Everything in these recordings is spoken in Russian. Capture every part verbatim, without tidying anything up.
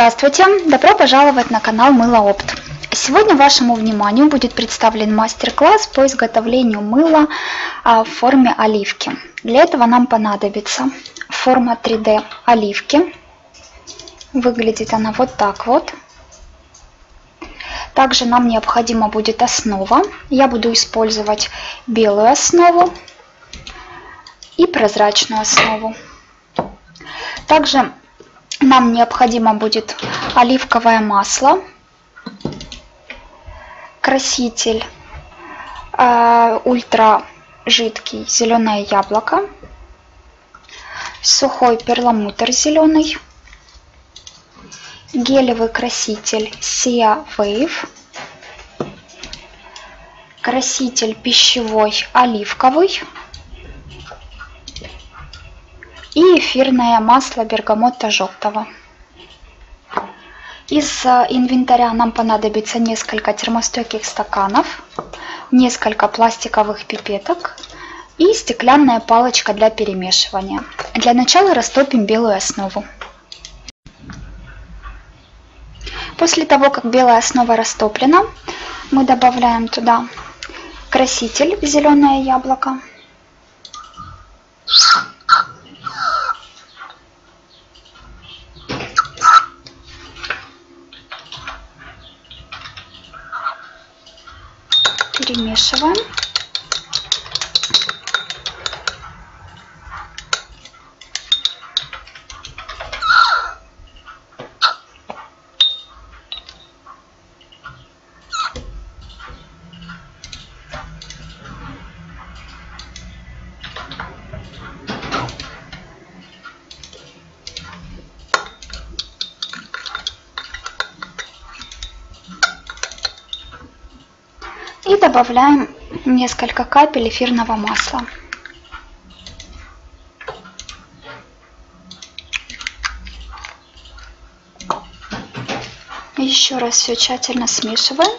Здравствуйте! Добро пожаловать на канал Мыло Опт. Сегодня вашему вниманию будет представлен мастер-класс по изготовлению мыла в форме оливки. Для этого нам понадобится форма три дэ оливки. Выглядит она вот так вот. Также нам необходима будет основа. Я буду использовать белую основу и прозрачную основу. Также нам необходимо будет оливковое масло, краситель э, ультра жидкий зеленое яблоко, сухой перламутр зеленый, гелевый краситель Sia Wave, краситель пищевой оливковый и эфирное масло бергамота желтого. Из инвентаря нам понадобится несколько термостойких стаканов, несколько пластиковых пипеток и стеклянная палочка для перемешивания. Для начала растопим белую основу. После того, как белая основа растоплена, мы добавляем туда краситель зеленое яблоко, перемешиваем. И добавляем несколько капель эфирного масла. Еще раз все тщательно смешиваем.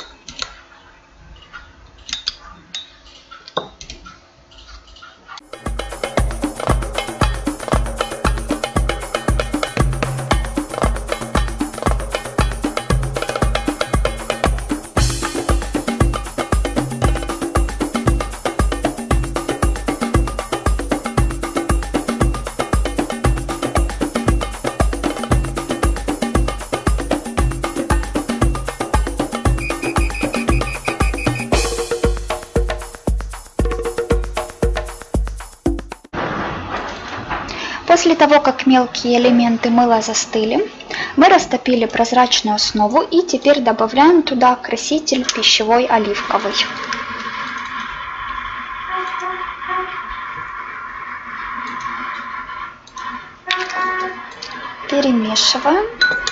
После того, как мелкие элементы мыла застыли, мы растопили прозрачную основу и теперь добавляем туда краситель пищевой оливковый. Перемешиваем.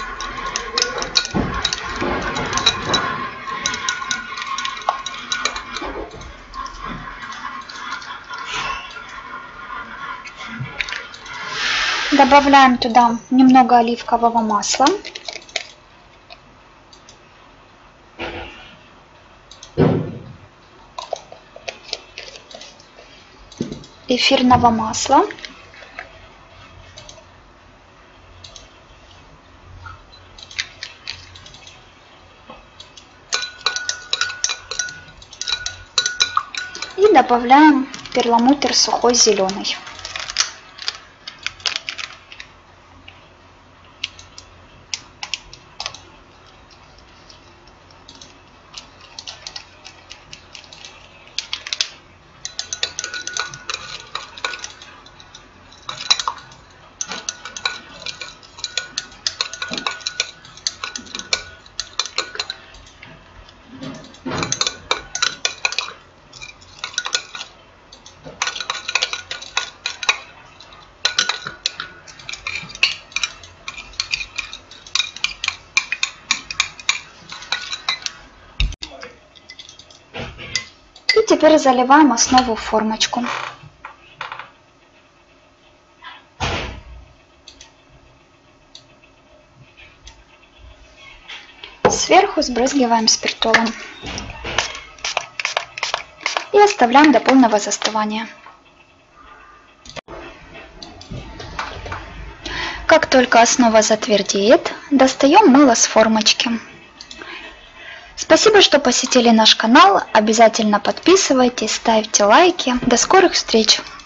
Добавляем туда немного оливкового масла. Эфирного масла. И добавляем перламутр сухой зеленый. И теперь заливаем основу в формочку. Сверху сбрызгиваем спиртолом и оставляем до полного застывания. Как только основа затвердеет, достаем мыло с формочки. Спасибо, что посетили наш канал. Обязательно подписывайтесь, ставьте лайки. До скорых встреч!